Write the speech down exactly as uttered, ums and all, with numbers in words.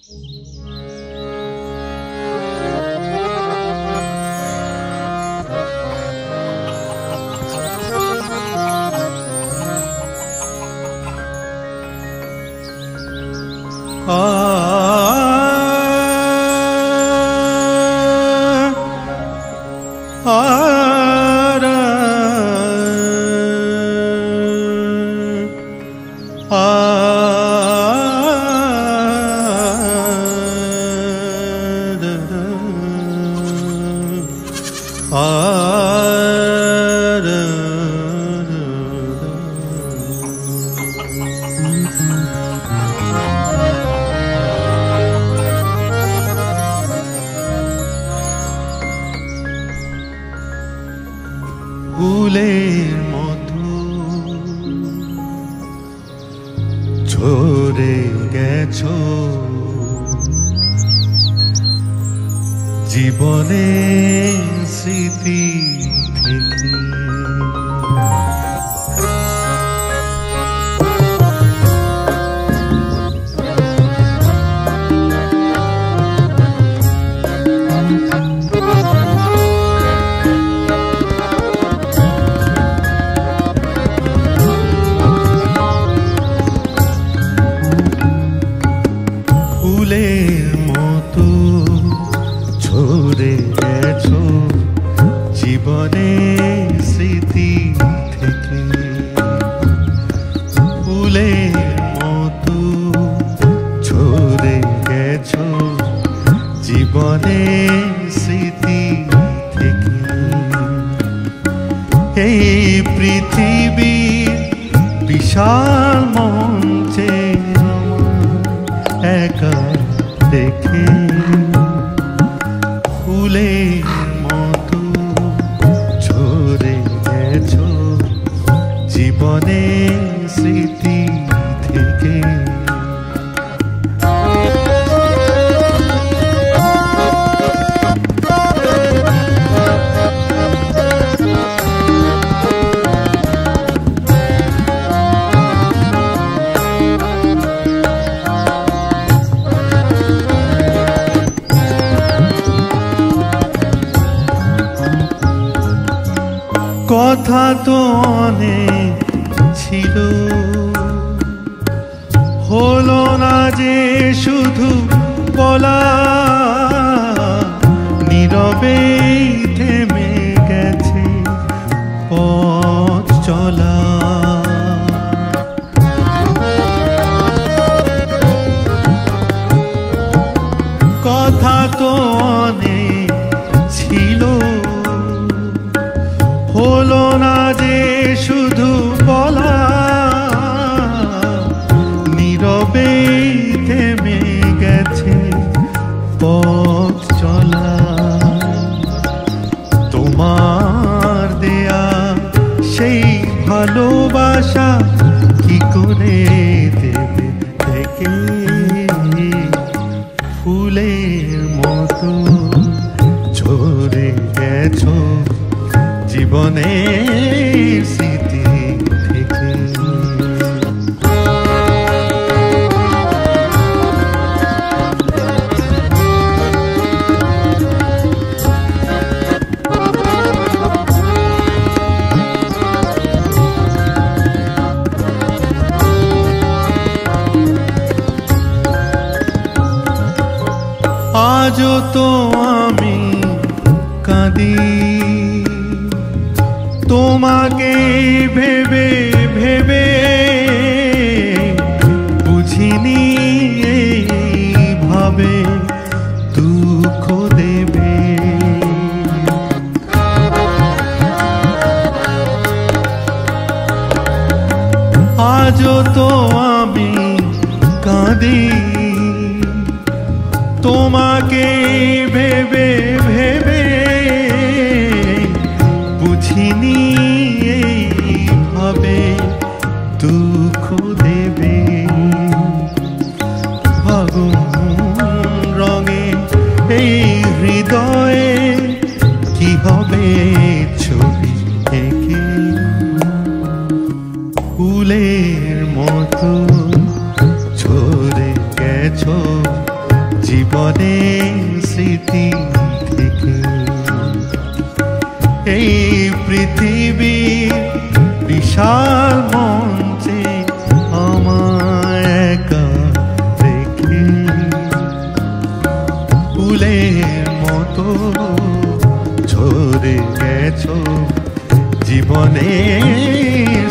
ফুলের মতো ঝরে গেছো জীবনে স্মৃতি থেকে। ফুলের মতো ঝরে গেছো জীবনে স্মৃতি থেকে। ফুলের মতো ঝরে গেছো জীবনে স্মৃতি থেকে। এই পৃথিবীর বিশাল মঞ্চে একা দেখে ফুলের মতো ঝরে গেছো জীবনে স্মৃতি থেকে। কথা তো অনেক ছিল, হলো না যে শুধু বলা, নীরবে থেমে গেছে পথ চলা। কথা তো অনেক ছিল, হলো না যে শুধু বলা, নীরবে থেমে গেছে পথ চলা। তোমার দেয়া সেই ভালোবাসা কি করে দেবে থেকে। ফুলের মতো ঝরে গেছো জীবনে স্মৃতি থেকে। আজও তো আমি কাঁদি তোমাকে ভেবে ভেবে, বুঝিনি এইভাবে দুঃখ দেবে। আজও তো আমি কাঁদি তোমাকে ভেবে ভেবে, বুঝিনি এইভাবে দুঃখ দেবে। ফাগুন রঙে এই হৃদয়ে কি হবে ছবি এঁকে। ফুলের মতো ঝরে গেছো জীবনের স্মৃতি থেকে। এই পৃথিবীর বিশাল মঞ্চে আমায় একা রেখে ফুলের মতো ঝরে গেছো জীবনের